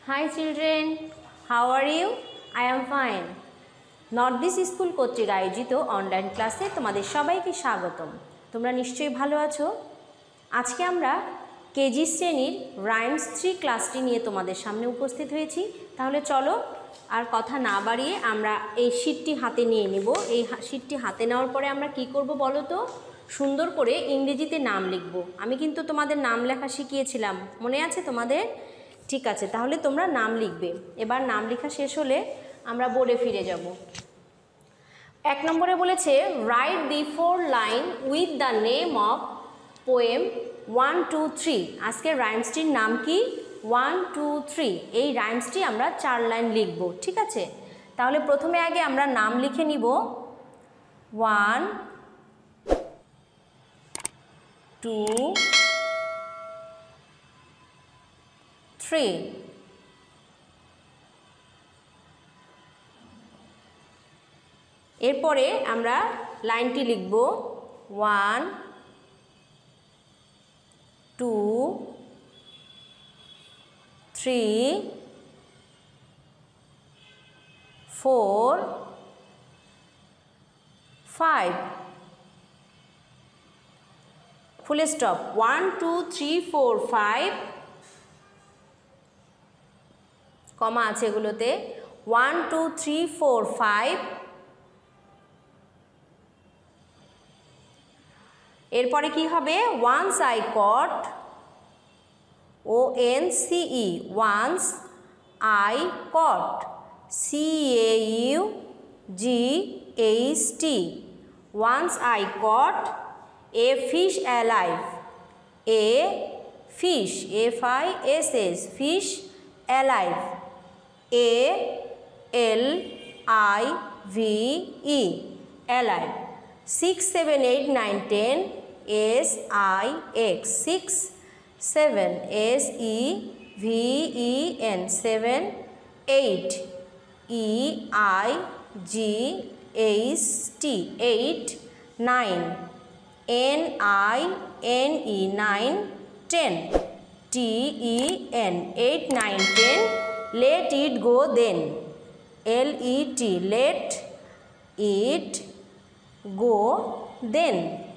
Hi children, how are you? I am fine. North school কর্তৃক আয়োজিত online ক্লাসে তোমাদের সবাইকে স্বাগতম। তোমরা নিশ্চয়ই ভালো আছো। আজকে আমরা কেজি শ্রেণীর রাইমস 3 ক্লাসটি নিয়ে তোমাদের সামনে উপস্থিত হয়েছি। তাহলে চলো আর কথা না বাড়িয়ে আমরা এই শীটটি হাতে নিয়ে নেব। এই শীটটি হাতে নেওয়ার পরে আমরা কি করব বলো তো? সুন্দর করে ইংরেজিতে নাম লিখব। আমি কিন্তু তোমাদের নাম লেখা শিখিয়েছিলাম, মনে আছে তোমাদের? ঠিক আছে, তাহলে তোমরা নাম লিখবে। এবার নাম লেখা শেষ হলে আমরা বোর্ডে ফিরে যাব। 1 নম্বরে বলেছে write the 4 line with the name of poem 1, 2, 3। আজকের রাইমসটির নাম কি? 1, 2, 3। এই রাইমসটি আমরা 4 লাইন লিখব, ঠিক আছে? তাহলে প্রথমে আগে আমরা নাম লিখে নিব। 1, 2, 3। এরপরে আমরা লাইনটি লিখব 1, 2, 3, 4, 5। Full stop. 1, 2, 3, 4, 5 কমা আছে এগুলোতে। 1, 2, 3, 4, 5। এরপরে কি হবে? Once I caught, ONCE, once I caught, CAUGHT, once I caught a fish alive, a fish, FISH, fish alive, ALIVE, alive. 6, 7, 8, 9, 10, SIX, 6, 7, SEVEN, 7, 8, EIGHT, 8, 9, NINE, 9, 10, TEN, 8, 9, 10, let it go then, LET, let it go then,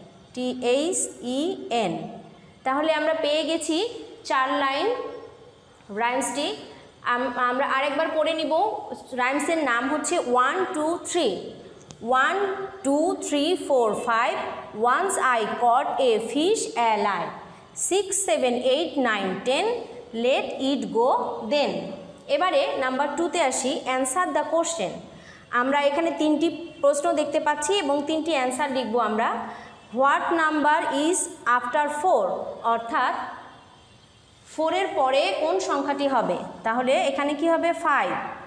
THEN। তাহলে আমরা পেয়ে গেছি 4 line রাইমসটি। আমরা আরেকবার পড়ে নিব। রাইমসের নাম হচ্ছে 1, 2, 3। 1, 2, 3, 4, 5, once I caught a fish alive, 6, 7, 8, 9, 10, let it go then। এবারে নাম্বার 2তে আসি, অ্যান্সার দ্য কোশ্চেন। আমরা এখানে 3টি প্রশ্ন দেখতে পাচ্ছি এবং 3টি অ্যান্সার লিখব আমরা। হোয়াট নাম্বার ইজ আফটার 4, অর্থাৎ 4 এর পরে কোন সংখ্যাটি হবে? তাহলে এখানে কি হবে? 5,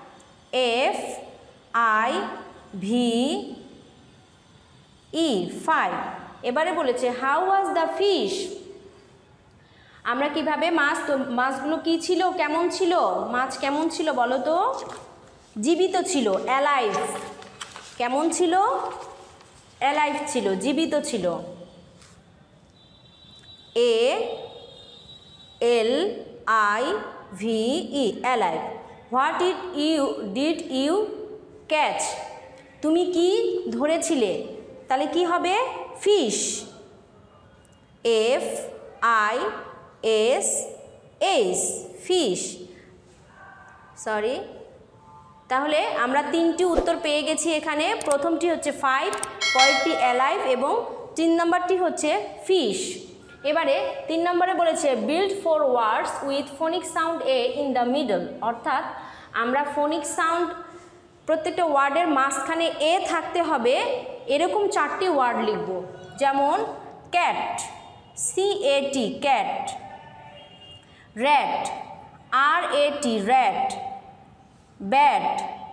FIVE, 5। এবারে বলেছে হাউ ওয়াজ দ্য ফিশ, আমরা কিভাবে মাছগুলো কি ছিল, কেমন ছিল? মাছ কেমন ছিল বলো তো? জীবিত ছিল, অ্যালাইভ। কেমন ছিল? অ্যালাইভ ছিল, জীবিত ছিল। ALIVE, alive. What did you catch, তুমি কি ধরেছিলে? তাহলে কি হবে? Fish, FISH, fish. সরি। তাহলে আমরা 3টি উত্তর পেয়ে গেছি এখানে। প্রথমটি হচ্ছে 5, পরেরটি অ্যালাইভ এবং 3 নম্বরটি হচ্ছে ফিশ। এবারে 3 নম্বরে বলেছে build 4 words with phonic sound a in the middle, অর্থাৎ আমরা ফোনিক সাউন্ড প্রত্যেকটা ওয়ার্ডের মাঝখানে এ থাকতে হবে এরকম 4টি ওয়ার্ড লিখব। যেমন cat, CAT, cat. Rat, RAT, rat. Bat,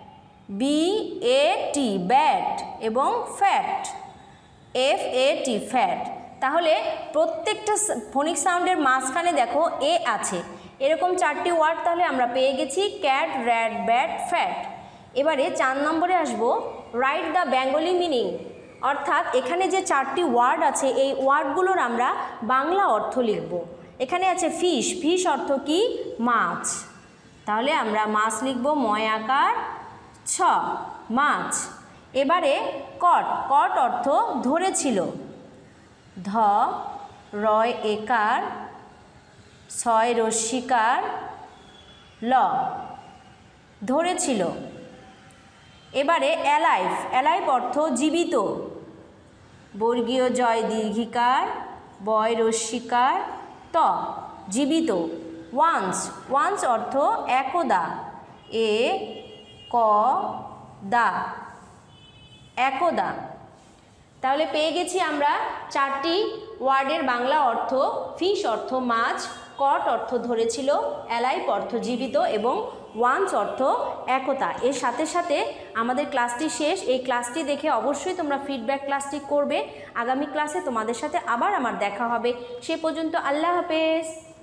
BAT, bat. এবং ফ্যাট, FAT, ফ্যাট। তাহলে প্রত্যেকটা ফোনিক সাউন্ডের মাঝখানে দেখো এ আছে, এরকম 4টি ওয়ার্ড তাহলে আমরা পেয়ে গেছি, ক্যাট, র্যাট, ব্যাট, ফ্যাট। এবারে 4 নম্বরে আসবো, রাইট দ্য বেঙ্গলি মিনিং, অর্থাৎ এখানে যে 4টি ওয়ার্ড আছে এই ওয়ার্ডগুলোর আমরা বাংলা অর্থ লিখব। এখানে আছে ফিশ, ফিশ অর্থ কি? মাছ। তাহলে আমরা মাছ লিখব ময় আকার ছ, মাছ। এবারে কট, কট অর্থ ধরেছিল, ধ রয় একার ছয় রস্যিকার ল, ধরেছিল। এবারে অ্যালাইভ, অ্যালাইভ অর্থ জীবিত, বর্গীয় জয় দীর্ঘিকার বয় রস্যিকার ত, জীবিত। ওয়ান্স, ওয়ান্স অর্থ একদা, এ ক দা, একদা। তাহলে পেয়ে গেছি আমরা 4টি ওয়ার্ডের বাংলা অর্থ। ফিশ অর্থ মাছ, কট অর্থ ধরেছিল, অ্যালাইভ অর্থ জীবিত এবং ওয়ান্স অর্থ একতা। এর সাথে সাথে আমাদের ক্লাসটি শেষ। এই ক্লাসটি দেখে অবশ্যই তোমরা ফিডব্যাক ক্লাসটি করবে। আগামী ক্লাসে তোমাদের সাথে আবার আমার দেখা হবে। সে পর্যন্ত আল্লাহ হাফেজ।